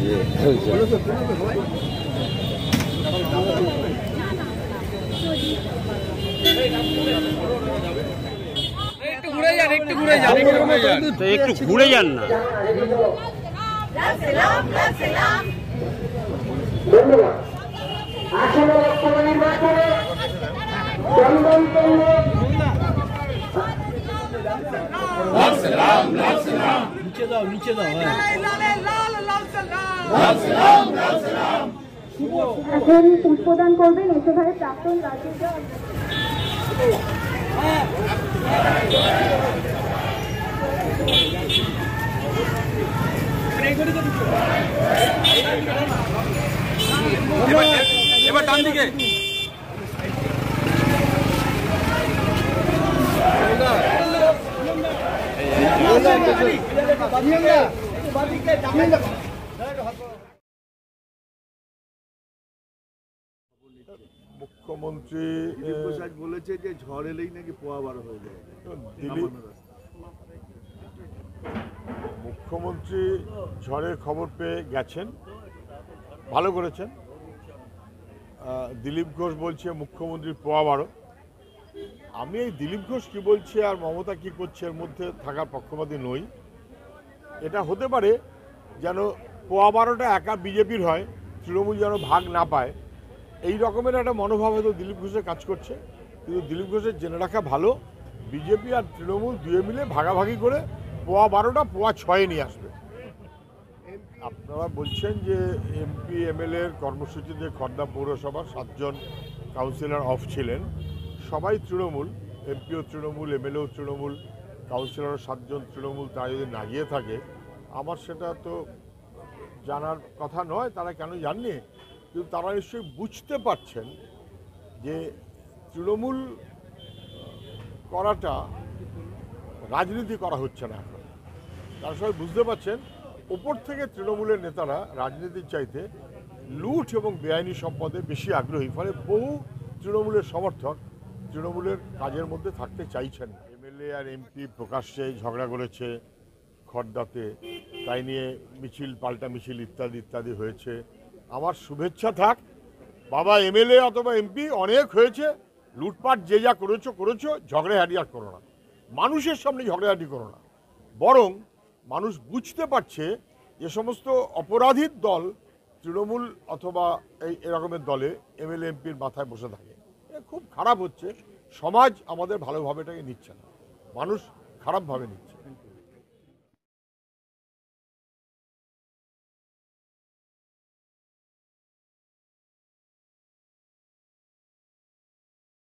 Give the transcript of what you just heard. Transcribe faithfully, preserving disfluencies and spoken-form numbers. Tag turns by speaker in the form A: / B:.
A: একটু ঘুরে যান একটু ঘুরে যান একটু ঘুরে যান না।
B: নিচে দাও নিচে দাও।
C: এখন পুষ্পদান করবেন এসএফআই প্রাক্তন রাজ্য
A: এবার ডান দিকে
D: মুখ্যমন্ত্রী
E: বলেছে যে ঝড় এলেই নাকি পোয়া বারো হয়ে যায়।
D: দিলীপ মুখ্যমন্ত্রী ঝড়ের খবর পেয়ে গেছেন, ভালো করেছেন। দিলীপ ঘোষ বলছে মুখ্যমন্ত্রী পোয়া বারো। আমি এই দিলীপ ঘোষ কী বলছে আর মমতা কী করছে এর মধ্যে থাকার পক্ষপাতী নই। এটা হতে পারে যেন পোয়া বারোটা একা বিজেপির হয়, তৃণমূল যেন ভাগ না পায়, এই রকমের একটা মনোভাব হয়তো দিলীপ ঘোষের কাজ করছে। কিন্তু দিলীপ ঘোষের জেনে রাখা ভালো, বিজেপি আর তৃণমূল দুয়ে মিলে ভাগাভাগি করে পোয়া বারোটা পোয়া ছয়ে নিয়ে আসবে। আপনারা বলছেন যে এমপি এমএলএ এর কর্মসূচিতে খড়দা পৌরসভার সাতজন কাউন্সিলর অফ ছিলেন, সবাই তৃণমূল, এমপিও তৃণমূল, এমএলএও তৃণমূল, কাউন্সিলর সাতজন তৃণমূল, তারা যদি না গিয়ে থাকে আমার সেটা তো জানার কথা নয়, তারা কেন জাননি। কিন্তু তারা নিশ্চয়ই বুঝতে পারছেন যে তৃণমূল করাটা রাজনীতি করা হচ্ছে না এখন। তারা সবাই বুঝতে পারছেন ওপর থেকে তৃণমূলের নেতারা রাজনীতির চাইতে লুট এবং বেআইনি সম্পদে বেশি আগ্রহী, ফলে বহু তৃণমূলের সমর্থক তৃণমূলের কাজের মধ্যে থাকতে চাইছেন। এমএলএ আর এমপি প্রকাশ্যে ঝগড়া করেছে খড়দাতে, তাই নিয়ে মিছিল পাল্টা মিছিল ইত্যাদি ইত্যাদি হয়েছে। আমার শুভেচ্ছা থাক বাবা, এমএলএ অথবা এমপি অনেক হয়েছে, লুটপাট যে যা করেছো করেছো, ঝগড়াঝাটি আর করো না, মানুষের সামনে ঝগড়াঝাটি করো না। বরং মানুষ বুঝতে পারছে যে সমস্ত অপরাধীর দল তৃণমূল অথবা এই এরকমের দলে এমএলএ এমপির মাথায় বসে থাকে। খুব খারাপ হচ্ছে, সমাজ আমাদের ভালোভাবে এটাকে নিচ্ছে না, মানুষ খারাপভাবে নিচ্ছে।